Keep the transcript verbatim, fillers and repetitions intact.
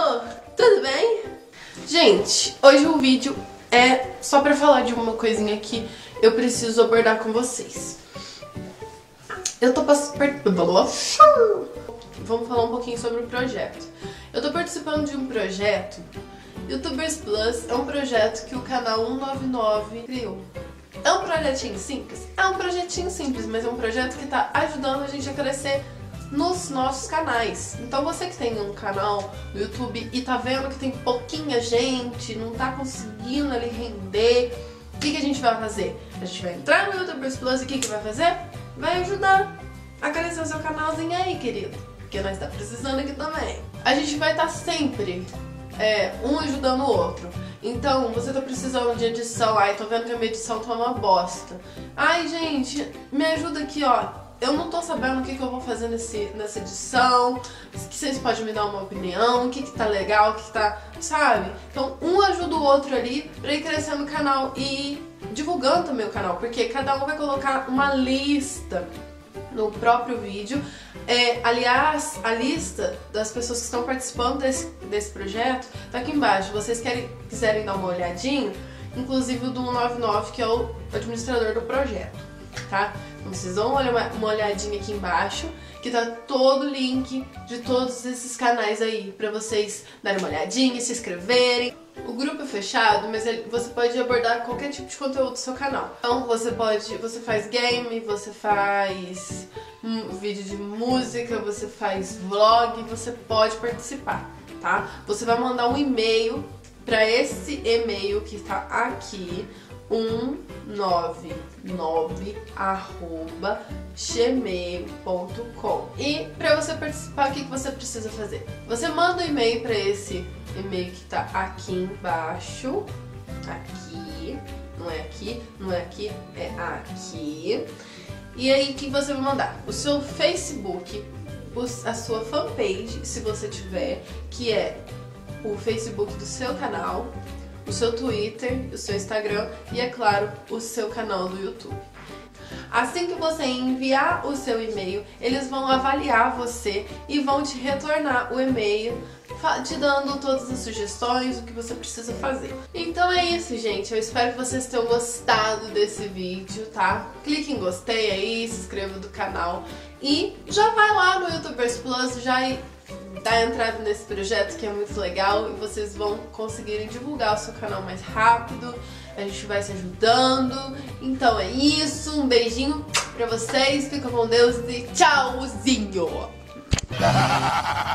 Hello! Tudo bem? Gente, hoje o vídeo é só pra falar de uma coisinha que eu preciso abordar com vocês. Eu tô participando... Vamos falar um pouquinho sobre o projeto. Eu tô participando de um projeto, YouTubers Plus, é um projeto que o canal cento e noventa e nove criou. É um projetinho simples? É um projetinho simples, mas é um projeto que tá ajudando a gente a crescer nos nossos canais. Então você que tem um canal no YouTube e tá vendo que tem pouquinha gente, não tá conseguindo ali render, o que, que a gente vai fazer? A gente vai entrar no YouTubers Plus e o que, que vai fazer? Vai ajudar a crescer o seu canalzinho aí, querido. Porque nós tá precisando aqui também. A gente vai estar sempre é, um ajudando o outro. Então, você tá precisando de edição, ai, tô vendo que a minha edição tá uma bosta. Ai, gente, me ajuda aqui, ó. Eu não tô sabendo o que, que eu vou fazer nesse, nessa edição, que vocês podem me dar uma opinião, o que, que tá legal, o que, que tá, sabe? Então, um ajuda o outro ali pra ir crescendo o canal e divulgando também o canal, porque cada um vai colocar uma lista no próprio vídeo. É, aliás, a lista das pessoas que estão participando desse, desse projeto tá aqui embaixo. Se vocês querem, quiserem dar uma olhadinha, inclusive o do cento e noventa e nove, que é o administrador do projeto, tá? Então vocês vão olhar uma, uma olhadinha aqui embaixo, que tá todo o link de todos esses canais aí, pra vocês darem uma olhadinha, se inscreverem. O grupo é fechado, mas ele, você pode abordar qualquer tipo de conteúdo do seu canal. Então você pode, você faz game, você faz um vídeo de música, você faz vlog, você pode participar, tá? Você vai mandar um e-mail para esse e-mail que está aqui, cento e noventa e nove arroba gmail ponto com. E para você participar, o que, que você precisa fazer? Você manda um e-mail para esse e-mail que tá aqui embaixo, aqui, não é aqui, não é aqui, é aqui. E aí, o que você vai mandar? O seu Facebook, a sua fanpage, se você tiver, que é o Facebook do seu canal, o seu Twitter, o seu Instagram e, é claro, o seu canal do YouTube. Assim que você enviar o seu e-mail, eles vão avaliar você e vão te retornar o e-mail, te dando todas as sugestões, o que você precisa fazer. Então é isso, gente. Eu espero que vocês tenham gostado desse vídeo, tá? Clique em gostei aí, se inscreva no canal e já vai lá no YouTubers Plus, já dá entrada nesse projeto que é muito legal e vocês vão conseguirem divulgar o seu canal mais rápido. A gente vai se ajudando. Então é isso. Um beijinho pra vocês. Fica com Deus e tchauzinho!